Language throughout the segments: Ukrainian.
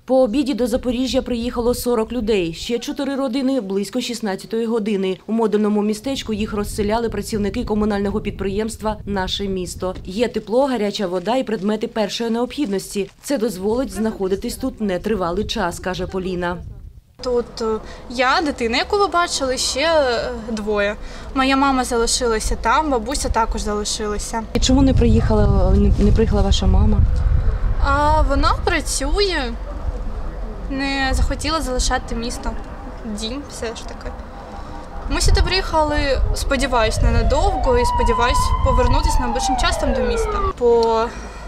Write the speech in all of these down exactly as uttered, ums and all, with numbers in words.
По обіді до Запоріжжя приїхало сорок людей. Ще чотири родини близько шістнадцятої години. У модульному містечку їх розселяли працівники комунального підприємства «Наше місто». Є тепло, гаряча вода і предмети першої необхідності. Це дозволить знаходитись тут нетривалий час, каже Поліна. Тут я, дитина, яку ви бачили, ще двоє. Моя мама залишилася там, бабуся також залишилася. І чому не приїхала, не приїхала ваша мама? А вона працює, не захотіла залишати місто, дім все ж таки. Ми сюди приїхали, сподіваюсь, ненадовго і сподіваюсь повернутися найближчим часом до міста. По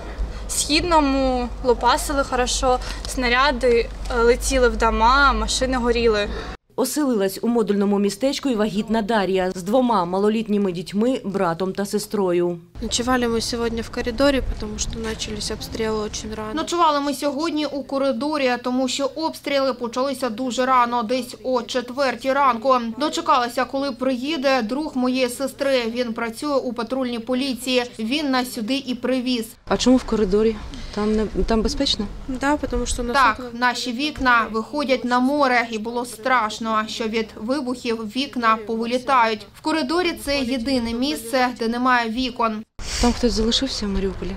Східному лопасили хорошо, снаряди летіли в дома, машини горіли. Оселилась у модульному містечку і вагітна Дар'я з двома малолітніми дітьми, братом та сестрою. Ночували ми сьогодні в коридорі, тому що почалися обстріли дуже рано. Ночували ми сьогодні у коридорі, тому що обстріли почалися дуже рано, десь о четвертій ранку. Дочекалася, коли приїде друг моєї сестри. Він працює у патрульній поліції. Він нас сюди і привіз. А чому в коридорі? Там не там безпечно? Да, тому що нас так, наші вікна виходять на море, і було страшно, що від вибухів вікна повилітають. В коридорі це єдине місце, де немає вікон. Там хтось залишився в Маріуполі?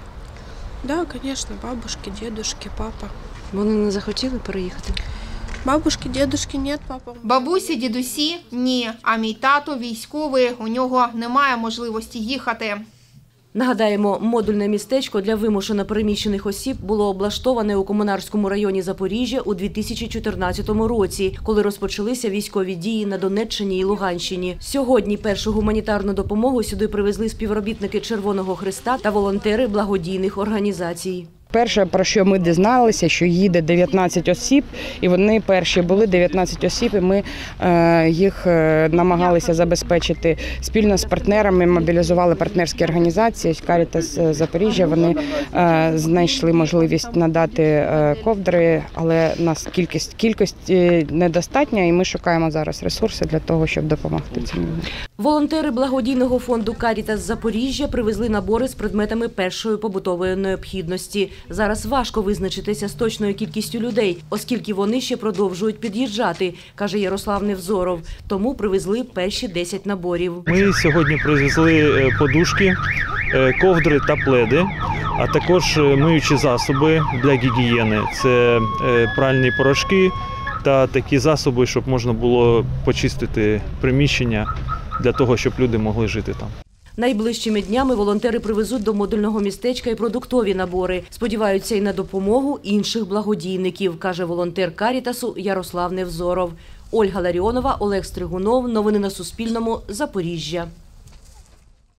Да, звісно, бабушки, дідушки, папа. Вони не захотіли переїхати? Бабушки, дідушки, ні, папа. Бабусі, дідусі – ні. А мій тато військовий, у нього немає можливості їхати. Нагадаємо, модульне містечко для вимушено переміщених осіб було облаштоване у Комунарському районі Запоріжжя у дві тисячі чотирнадцятому році, коли розпочалися військові дії на Донеччині і Луганщині. Сьогодні першу гуманітарну допомогу сюди привезли співробітники Червоного Хреста та волонтери благодійних організацій. Перше, про що ми дізналися, що їде дев'ятнадцять осіб, і вони перші були дев'ятнадцять осіб, і ми е, їх намагалися забезпечити спільно з партнерами, мобілізували партнерські організації, Карітас Запоріжжя, вони е, знайшли можливість надати е, ковдри, але нас кількість, кількість недостатня, і ми шукаємо зараз ресурси для того, щоб допомогти цим. Волонтери благодійного фонду «Карітас Запоріжжя» привезли набори з предметами першої побутової необхідності. Зараз важко визначитися з точною кількістю людей, оскільки вони ще продовжують під'їжджати, каже Ярослав Невзоров. Тому привезли перші десять наборів. Ми сьогодні привезли подушки, ковдри та пледи, а також миючі засоби для гігієни. Це пральні порошки та такі засоби, щоб можна було почистити приміщення для того, щоб люди могли жити там. Найближчими днями волонтери привезуть до модульного містечка і продуктові набори. Сподіваються і на допомогу інших благодійників, каже волонтер Карітасу Ярослав Невзоров. Ольга Ларіонова, Олег Стригунов. Новини на Суспільному. Запоріжжя.